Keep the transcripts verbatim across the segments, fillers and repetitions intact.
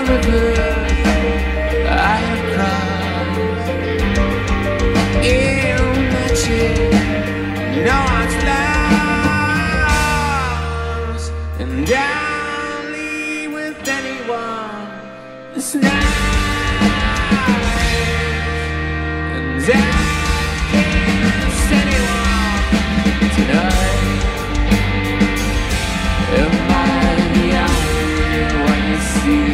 rivers I have crossed. In magic, no one's lost, and I'll leave with anyone this night. And I can't see anyone tonight. Am I the only one you see?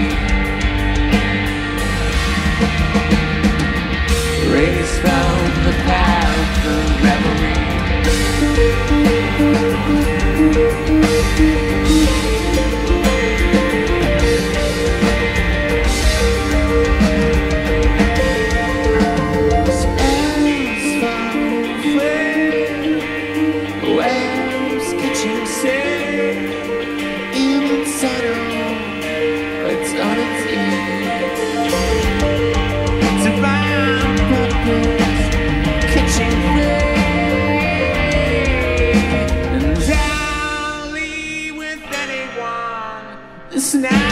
Race down the path of revelry. Waves catching sail in its saddle, it's on its ears. Divine purpose catching rain, and I'll leave with anyone this night.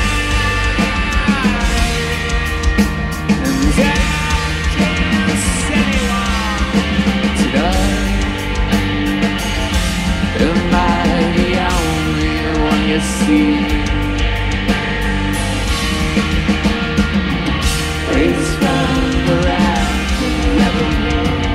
And I can't see anyone tonight. Am I the only one you see? Race from the raft and nevermore.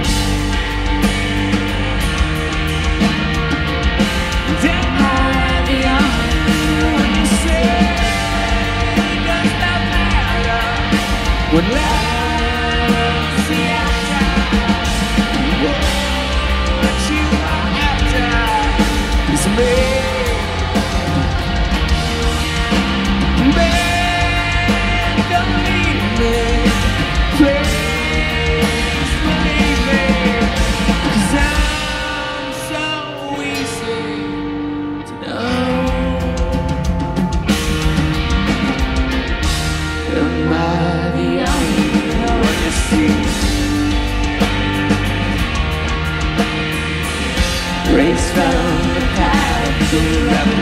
And am I the only one you see? Does not matter when love's the actor. What you are after is me. Man, don't leave me. Please believe me, 'cause I'm so easy to know. Am I the only one you see? Race down the path to rebel.